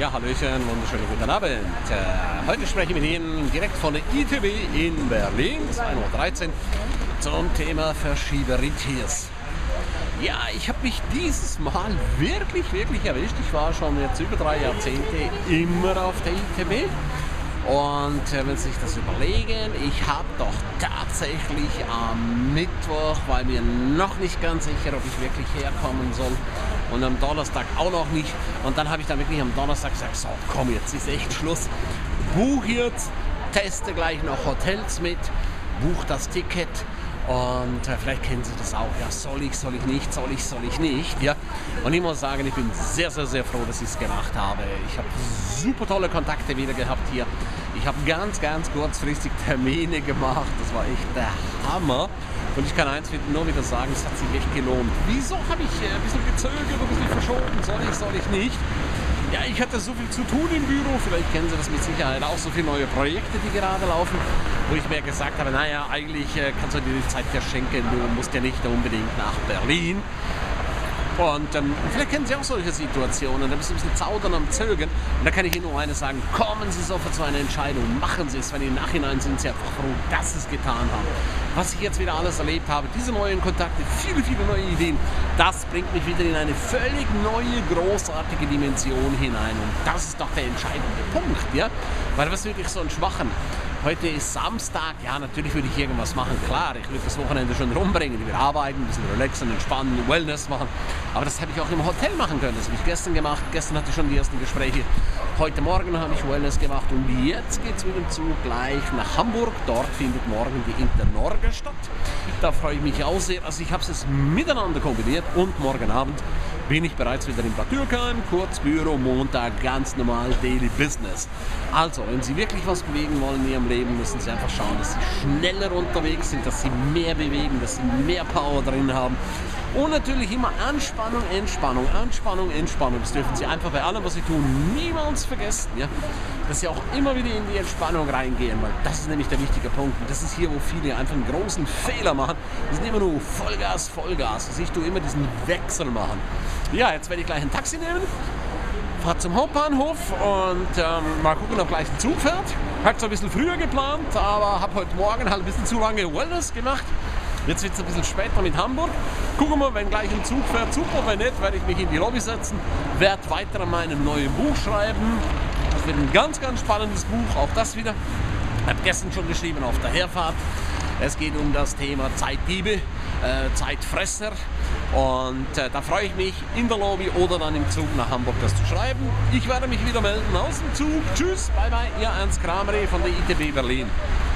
Ja, Hallöchen, wunderschönen guten Abend. Heute spreche ich mit Ihnen direkt von der ITB in Berlin, 2:13 Uhr, zum Thema Verschieberitis. Ja, ich habe mich dieses Mal wirklich erwischt. Ich war schon jetzt über 3 Jahrzehnte immer auf der ITB. Und wenn Sie sich das überlegen, ich habe doch tatsächlich am Mittwoch, weil mir noch nicht ganz sicher, ob ich wirklich herkommen soll, und am Donnerstag auch noch nicht. Und dann habe ich dann wirklich am Donnerstag gesagt, so komm, jetzt ist echt Schluss. Buch jetzt, teste gleich noch Hotels mit, buch das Ticket. Und vielleicht kennen Sie das auch, ja, soll ich nicht, ja. Und ich muss sagen, ich bin sehr froh, dass ich es gemacht habe. Ich habe super tolle Kontakte wieder gehabt hier. Ich habe ganz kurzfristig Termine gemacht, das war echt der Hammer. Und ich kann eins nur wieder sagen, es hat sich echt gelohnt. Wieso habe ich ein bisschen gezögert, ein bisschen verschoben, soll ich nicht? Ja, ich hatte so viel zu tun im Büro, vielleicht kennen Sie das mit Sicherheit auch, so viele neue Projekte, die gerade laufen, wo ich mir gesagt habe, naja, eigentlich kannst du dir die Zeit verschenken, du musst ja nicht unbedingt nach Berlin. Und vielleicht kennen Sie auch solche Situationen, da bist du ein bisschen zaudern am Zögern. Und da kann ich Ihnen nur eines sagen, kommen Sie sofort zu einer Entscheidung, machen Sie es, weil im Nachhinein sind Sie einfach froh, dass Sie es getan haben. Was ich jetzt wieder alles erlebt habe, diese neuen Kontakte, viele neue Ideen, das bringt mich wieder in eine völlig neue, großartige Dimension hinein. Und das ist doch der entscheidende Punkt, ja? Weil was wirklich so ein Schwachen. Heute ist Samstag, ja, natürlich würde ich irgendwas machen, klar, ich würde das Wochenende schon rumbringen, ich würde arbeiten, ein bisschen relaxen, entspannen, Wellness machen, aber das hätte ich auch im Hotel machen können, das habe ich gestern gemacht, gestern hatte ich schon die ersten Gespräche, heute Morgen habe ich Wellness gemacht und jetzt geht es mit dem Zug gleich nach Hamburg, dort findet morgen die Internorge statt, da freue ich mich auch sehr, also ich habe es miteinander kombiniert und morgen Abend bin ich bereits wieder in Bad Dürkheim, kurz Büro, Montag, ganz normal Daily Business. Also, wenn Sie wirklich was bewegen wollen in Ihrem Leben, müssen Sie einfach schauen, dass Sie schneller unterwegs sind, dass Sie mehr bewegen, dass Sie mehr Power drin haben. Und natürlich immer Anspannung, Entspannung. Das dürfen Sie einfach bei allem, was Sie tun, niemals vergessen. Ja? Dass Sie auch immer wieder in die Entspannung reingehen, weil das ist nämlich der wichtige Punkt. Und das ist hier, wo viele einfach einen großen Fehler machen. Die sind immer nur Vollgas. Also ich tue immer diesen Wechsel machen. Ja, jetzt werde ich gleich ein Taxi nehmen, fahre zum Hauptbahnhof und mal gucken, ob gleich ein Zug fährt. Habe es ein bisschen früher geplant, aber habe heute Morgen halt ein bisschen zu lange Wellness gemacht. Jetzt wird es ein bisschen später mit Hamburg. Gucken wir, wenn gleich ein Zug fährt, super, wenn nicht, werde ich mich in die Lobby setzen, werde weiter an meinem neuen Buch schreiben. Das wird ein ganz spannendes Buch, auch das wieder. Ich habe gestern schon geschrieben auf der Herfahrt. Es geht um das Thema Zeitdiebe, Zeitfresser und da freue ich mich in der Lobby oder dann im Zug nach Hamburg das zu schreiben. Ich werde mich wieder melden aus dem Zug. Tschüss, bye, Ihr Ernst Krameri von der ITB Berlin.